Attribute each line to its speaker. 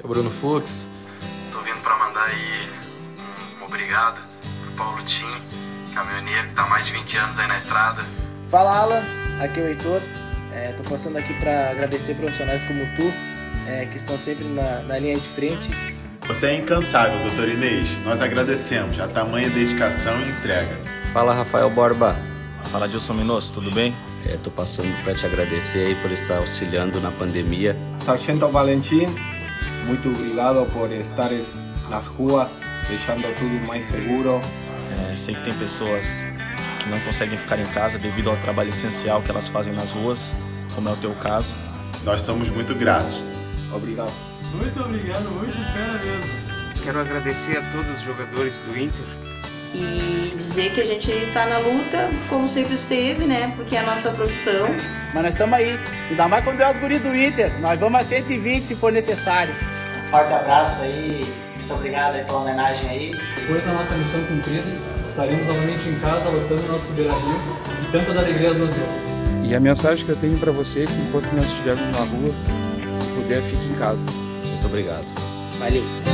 Speaker 1: é o Bruno Fux.
Speaker 2: Tô vindo para mandar aí um obrigado pro Paulo Tim, caminhoneiro que tá há mais de 20 anos aí na estrada.
Speaker 3: Fala, Alan, aqui é o Heitor. Tô passando aqui para agradecer profissionais como tu, que estão sempre na linha de frente.
Speaker 4: Você é incansável, doutor Inês. Nós agradecemos a tamanha dedicação e entrega.
Speaker 5: Fala, Rafael Borba.
Speaker 6: Fala, Dilson Minosso, tudo bem?
Speaker 5: Tô passando para te agradecer aí por estar auxiliando na pandemia.
Speaker 7: Sargento Valentim, muito obrigado por estares nas ruas, deixando tudo mais seguro.
Speaker 6: Sei que tem pessoas que não conseguem ficar em casa devido ao trabalho essencial que elas fazem nas ruas, como é o teu caso.
Speaker 4: Nós somos muito gratos.
Speaker 7: Obrigado.
Speaker 8: Muito obrigado, muito fera mesmo.
Speaker 9: Quero agradecer a todos os jogadores do Inter.
Speaker 10: E dizer que a gente está na luta, como sempre esteve, né? Porque é a nossa profissão.
Speaker 3: Mas nós estamos aí. Ainda mais quando é os guris do Inter. Nós vamos a 120 se for necessário.
Speaker 11: Um forte abraço aí. Muito obrigado aí pela homenagem aí.
Speaker 8: Depois da nossa missão cumprida, estaremos novamente em casa, lutando no nosso Beira-Rio e tantas alegrias nos deu.
Speaker 12: E a mensagem que eu tenho para você é que enquanto nós estivermos na rua, se puder, fique em casa.
Speaker 5: Muito obrigado.
Speaker 3: Valeu.